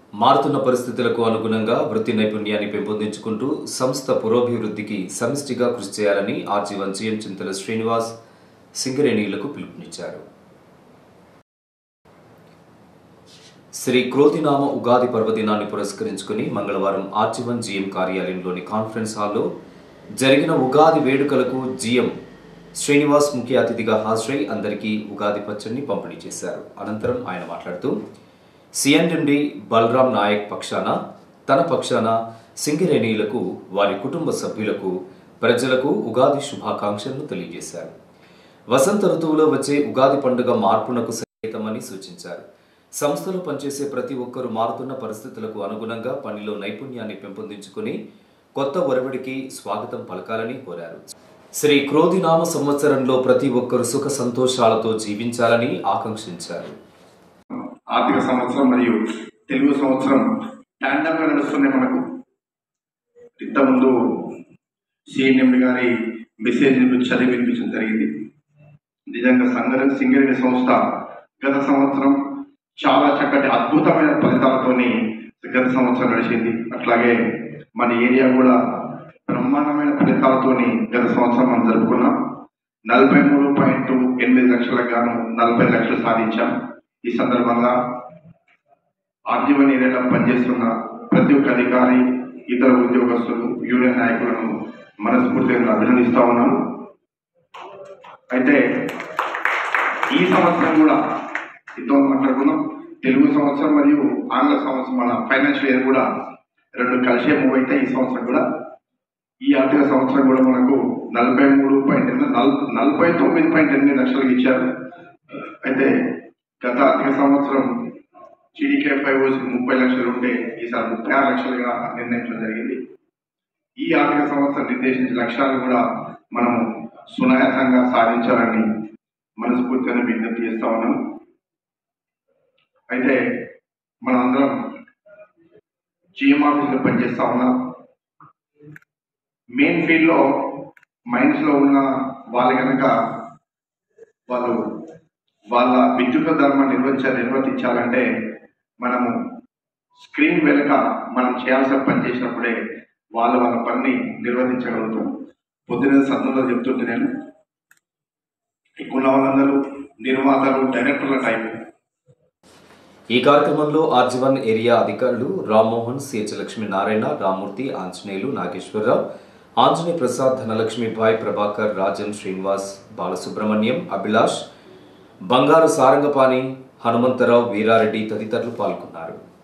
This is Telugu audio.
మారుతున్న పరిస్థితులకు అనుగుణంగా వృత్తి నైపుణ్యాన్ని పెంపొందించుకుంటూ సంస్థ పురోభివృద్ధికి సమిష్టిగా కృషి చేయాలని ఆర్జీవన్ జీఎం చింతల శ్రీనివాస్ సింగరేణిలకు పిలుపునిచ్చారు. శ్రీ క్రోధినామ ఉగాది పర్వదినాన్ని పురస్కరించుకుని మంగళవారం ఆర్జీవన్ జీఎం కార్యాలయంలోని కాన్ఫరెన్స్ హాల్లో జరిగిన ఉగాది వేడుకలకు జీఎం శ్రీనివాస్ ముఖ్య అతిథిగా హాజరై అందరికీ ఉగాది పచ్చడిని పంపిణీ చేశారు. అనంతరం ఆయన మాట్లాడుతూ సిఎండి బలరాం నాయక్ పక్షాన తన పక్షాన సింగరేణిలకు వారి కుటుంబ సభ్యులకు ప్రజలకు ఉగాది శుభాకాంక్షలను తెలియజేశారు. వసంత ఋతువులో వచ్చే ఉగాది పండుగ మార్పునకు సంకేతమని సూచించారు. సంస్థలో పనిచేసే ప్రతి ఒక్కరూ మారుతున్న పరిస్థితులకు అనుగుణంగా పనిలో నైపుణ్యాన్ని పెంపొందించుకుని కొత్త ఒరవడికి స్వాగతం పలకాలని కోరారు. శ్రీ క్రోధినామ సంవత్సరంలో ప్రతి ఒక్కరూ సుఖ సంతోషాలతో జీవించాలని ఆకాంక్షించారు. ఆర్థిక సంవత్సరం మరియు తెలుగు సంవత్సరం ట్యాండమ్గా నడుస్తున్నాయి. మనకు ఇంతకుముందు సిఎండి గారి మెసేజ్ని చదివి వినిపించడం జరిగింది. నిజంగా సింగరేణి సంస్థ గత సంవత్సరం చాలా చక్కటి అద్భుతమైన ఫలితాలతోని గత సంవత్సరం నడిచింది. అట్లాగే మన ఏరియా కూడా బ్రహ్మాండమైన ఫలితాలతోని గత సంవత్సరం మనం జరుపుకున్నాం. 43.8 లక్షలకు గాను 40 లక్షలు సాధించాం. ఈ సందర్భంగా ఆర్జీవన్ ఏరియాలో పనిచేస్తున్న ప్రతి ఒక్క అధికారి, ఇతర ఉద్యోగస్తులు, యూనియన్ నాయకులను మనస్ఫూర్తిగా అభినందిస్తా ఉన్నాను. అయితే ఈ సంవత్సరం కూడా ఇంతో మాట్లాడుకున్నాం. తెలుగు సంవత్సరం మరియు ఆంగ్ల సంవత్సరం మన ఫైనాన్షియల్ ఇయర్ కూడా రెండు కలిసే మూవ్ అయితే ఈ సంవత్సరం కూడా ఈ ఆర్థిక సంవత్సరం కూడా మనకు 49.8 లక్షలకు ఇచ్చారు. అయితే గత ఆర్థిక సంవత్సరం GDK5 30 లక్షలు ఉంటే ఈసారి 36 లక్షలుగా నిర్ణయించడం జరిగింది. ఈ ఆర్థిక సంవత్సరం నిర్దేశించిన లక్ష్యాలు కూడా మనము సునాయాసంగా సాధించాలని మనస్ఫూర్తిగా విజ్ఞప్తి చేస్తా ఉన్నాం. అయితే మనం అందరం జీఎం ఆఫీసులో పనిచేస్తా ఉన్నాం. మెయిన్ ఫీల్డ్లో మైన్స్లో ఉన్న వాళ్ళు కనుక వాళ్ళ విద్యుత్ ధర్మాన్ని నిర్వర్తించాలంటే మనము స్క్రీన్ వెనుక మనం చేయాల్సిన పని చేసినప్పుడే వాళ్ళ పనిని నిర్వర్తించగలుగుతాం. పొద్దున సత్నంలో చెప్తుంటే నేను ఎక్కువ వాళ్ళందరూ నిర్మాతలు, డైరెక్టర్ల టైం. ఈ కార్యక్రమంలో ఆర్జీవన్ ఏరియా అధికారులు రామ్మోహన్, సిహెచ్ లక్ష్మీనారాయణ, రామ్మూర్తి, ఆంజనేయులు, నాగేశ్వరరావు, ఆంజనేయ ప్రసాద్, ధనలక్ష్మీబాయ్, ప్రభాకర్, రాజన్, శ్రీనివాస్, బాలసుబ్రహ్మణ్యం, అభిలాష్, బంగారు సారంగపాణి, హనుమంతరావు, వీరారెడ్డి తదితరులు పాల్గొన్నారు.